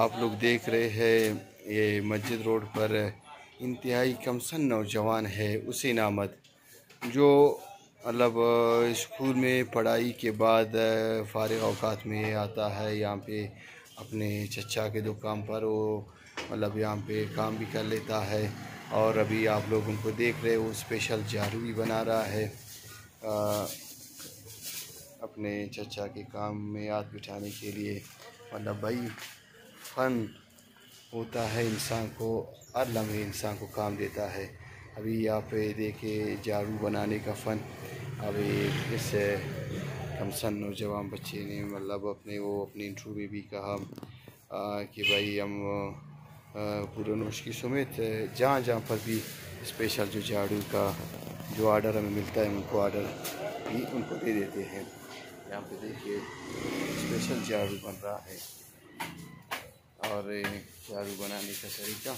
आप लोग देख रहे हैं ये मस्जिद रोड पर इंतहाई कमसन नौजवान है हुसैन अहमद, जो मतलब स्कूल में पढ़ाई के बाद फ़ारिग औकात में आता है। यहाँ पे अपने चचा के दुकान पर वो मतलब यहाँ पे काम भी कर लेता है। और अभी आप लोग उनको देख रहे हो, वो स्पेशल झाड़ू भी बना रहा है अपने चचा के काम में हाथ बिठाने के लिए। मतलब भाई फ़न होता है, इंसान को हर लम्हे इंसान को काम देता है। अभी यहाँ पे देखे झाड़ू बनाने का फ़न। अभी इस कमसन नौजवान बच्चे ने मतलब अपनी इंटरव्यू में भी कहा कि भाई हम पूरे यूनिवर्सिटी समेत जहाँ जहाँ पर भी स्पेशल जो झाड़ू का जो आर्डर हमें मिलता है, उनको आर्डर भी उनको दे देते हैं। यहाँ पे देखिए स्पेशल झाड़ू बन रहा है और झाड़ू बनाने का तरीका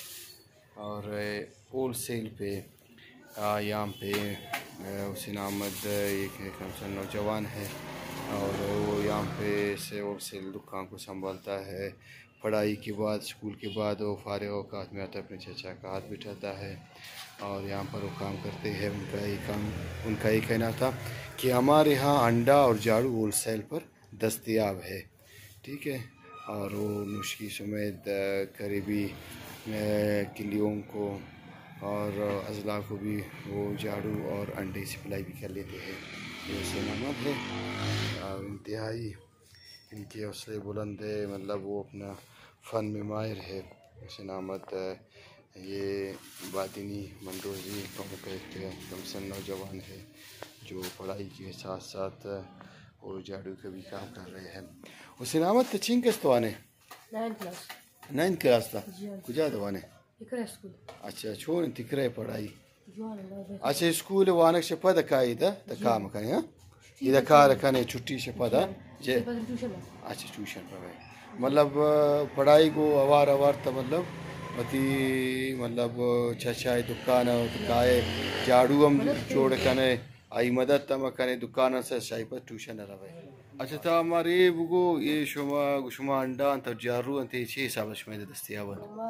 और होल सेल पे यहाँ पे हुसैन अहमद एक कमसन नौजवान है और वो यहाँ पे से होल सेल दुकान को संभालता है। पढ़ाई के बाद, स्कूल के बाद वो फ़ारिग औकात में आता है, अपने चचा का हाथ बिठाता है और यहाँ पर वो काम करते हैं। उनका एक कहना था कि हमारे यहाँ अंडा और झाड़ू होल सेल पर दस्तयाब है, ठीक है। और वो नुस्खी समेत करीबी किलियों को और अज़ला को भी वो झाड़ू और अंडे सप्लाई भी कर लेते हैं। ये सलामत है, इंतहाई इनके हौसले बुलंद है, मतलब वो अपना फ़न में माहिर है। हुसैन अहमद ये बातिनी मंदोजी कौम का एक कमसन नौजवान है जो पढ़ाई के साथ साथ वो झाड़ू का भी काम कर रहे हैं। हुसैन अहमद तचिंग किस तवाने 9th क्लास था कुजा तवाने अच्छा छोड़ तिकरे पढ़ाई अच्छा स्कूल वानक से पद का इधर द काम कने इधर कार कने छुट्टी से पद जे अच्छा ट्यूशन पर मतलब पढ़ाई को अवार तो मतलब अति मतलब छछा दुकान काए झाड़ू हम जोड़ कने आई मदद तम कने दुकान से शाही पर ट्यूशन रहे। अच्छा तो हमारे बुगो ये शुमा अंडा अंत झाड़ू अंत छे हिसाब से में दस्तयाब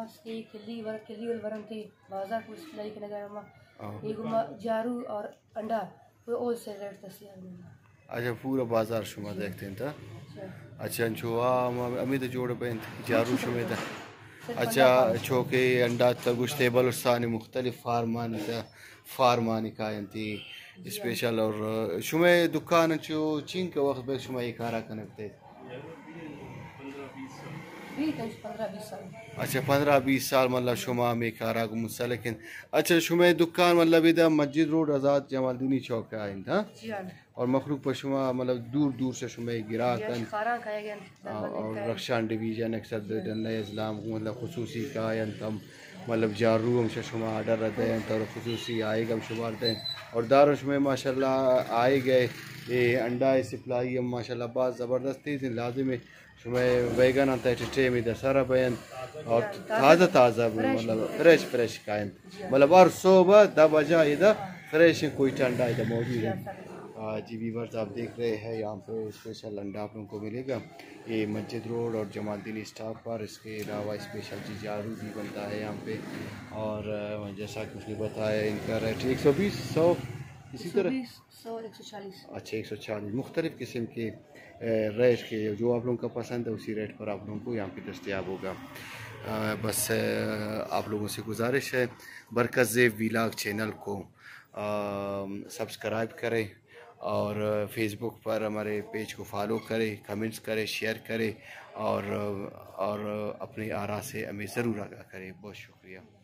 झाड़ू और अंडा वो से रेट दस्तयाब। अच्छा पूरा बाजार शुमा देखते हैं था। अच्छा छुआ अमित जोड़ पे झाड़ू शुमे था। अच्छा छोके अंडा तगुश्ते बलुस्तानी मुख्तलिफ फार्मानी कायंती स्पेशल और शुमे दुकान चो चिंक वक्त पे शुमा ये कारा कनेक्टे अच्छा 15-20 साल मतलब शुमा में कारा को मुस्सा। लेकिन अच्छा शुमे दुकान मतलब इधर मस्जिद रोड आज़ाद जमालदीनी चौक है था और मखलूक पर शुमा मतलब दूर दूर से शुमे गिराकन और रक्षा डिवीजन अक्सर इस्लाम मतलब खसूसी का तम मतलब झाड़ू हम शुमा आर्डर रहते हैं तो खसूसी आएगा हम शुमार दें और दारुश में माशाल्लाह आए गए ये अंडा सप्लाई हम माशाल्लाह बात ज़बरदस्ती थी लाजिम शुमे बैगन आता है ट्रे में दशहरा बयान और ताज़ा मतलब फ्रेश कायन मतलब और सुबह 10 बजे इधर फ्रेश कोई अंडा इधर मौजूद है। जी व्यूअर्स आप देख रहे हैं यहाँ पे स्पेशल अंडा आप लोगों को मिलेगा ये मस्जिद रोड और जमालदीनी स्टॉप पर। इसके अलावा स्पेशल जी झाड़ू भी बनता है यहाँ पे और जैसा कि उसने बताया इनका रेट 120 100 इसी तरह 140 अच्छा 140 मुख्तलिफ़ किस्म के रेट के जो आप लोगों का पसंद है उसी रेट पर आप लोगों को यहाँ पे दस्तयाब होगा। बस आप लोगों से गुजारिश है बरकत व्लॉग चैनल को सब्सक्राइब करें और फेसबुक पर हमारे पेज को फॉलो करें, कमेंट्स करें, शेयर करें और अपनी आरा से हमें ज़रूर आगाह करें। बहुत शुक्रिया।